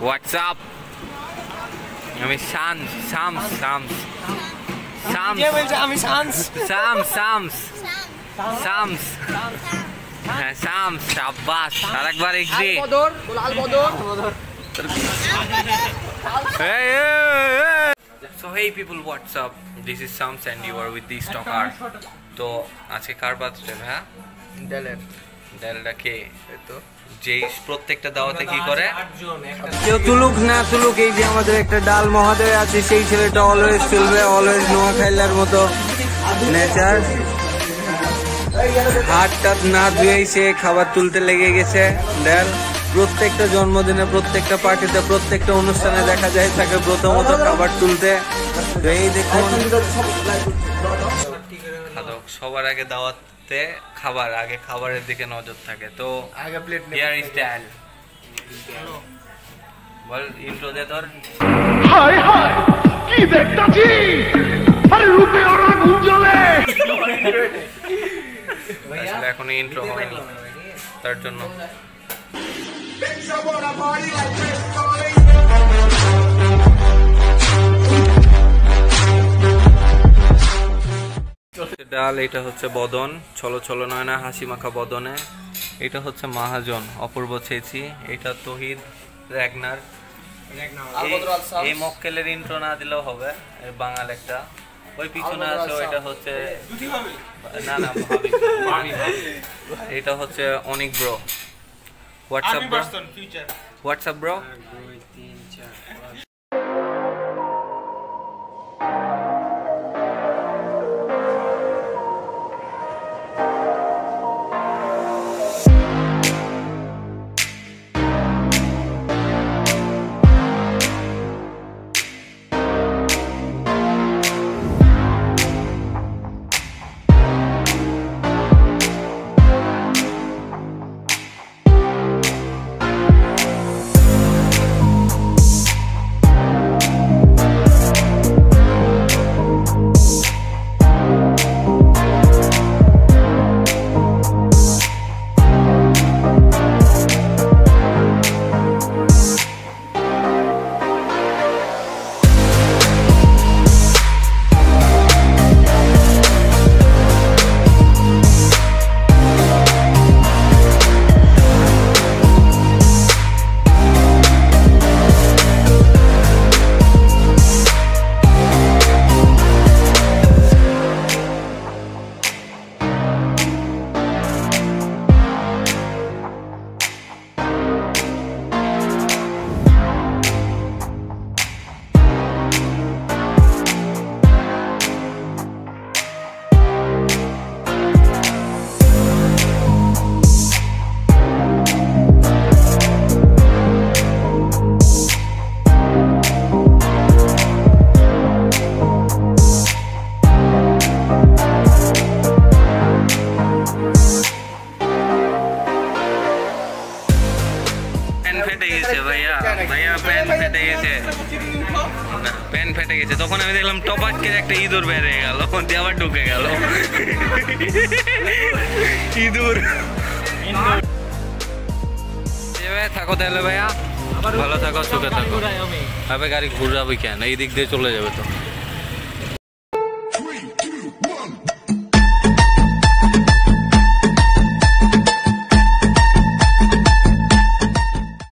What's up? আমি শামস শামস শামস শামস আমি শামস শামস শামস শামস হ্যাঁ শামস শাবাশ আরেকবার এগিয়ে বদর লাল বদর Hey, so hey people, what's up? This is Shams and you are with the Stalker. তো আজকে কার বার্থডে হ্যাঁ? ডেলটা কে? তো যেই প্রত্যেকটা দাওয়াতে কি করে কেউ তুলুক না তুলুক, এই যে আমাদের একটা ডাল মহাদয় আছে, সেই ছেলেটা অলওয়েজ চলবে, অলওয়েজ নোয়া খাইলার মতো নেচার। হাতটা না ধুয়েই সে খাবার তুলতে লেগে গেছে। ডাল প্রত্যেকটা জন্মদিনে, প্রত্যেকটা পার্টিতে, প্রত্যেকটা অনুষ্ঠানে দেখা যায় তাকে প্রথমত খাবার তুলতে। এই দেখুন সবার আগে দাওয়াতে খাবার, আগে খাবারের দিকে নজর থাকে। তো আগে প্লেট হিয়ার ইজ স্টাইল। বল ইন্ট্রো দে তোর। হায় হায় কি দেখতাছি, আরে রূপে ওরা ঘুম জ্বলে। আসলে এখনো ইন্ট্রো হয়নি, তার জন্য ডাল। এটা হচ্ছে বদন, ছলো ছলো নয়না হাসি মাখা বদনে। এটা হচ্ছে মাহাজন অপূর্ব ছেচি। এটা তহিদ র্যাগনার। এই মক্কেলের ইন্ট্রো না দিলেও হবে, বাঙাল একটা। ওই পিছনে আছে ওইটা হচ্ছে না না ভাবি। এটা হচ্ছে অনেক bro. WhatsApp bro, WhatsApp bro. Pan ফেটে গেছে। তখন আমি দেখলাম টপাকের একটা ইঁদুর বেরিয়ে গেল, আবার ঢুকে গেল ইঁদুর। থাকো তাহলে ভাইয়া, ভালো থাকো, সুখে থাকো। গাড়ি ঘুরাবি কেন, এই দিক দিয়ে চলে যাবে তো।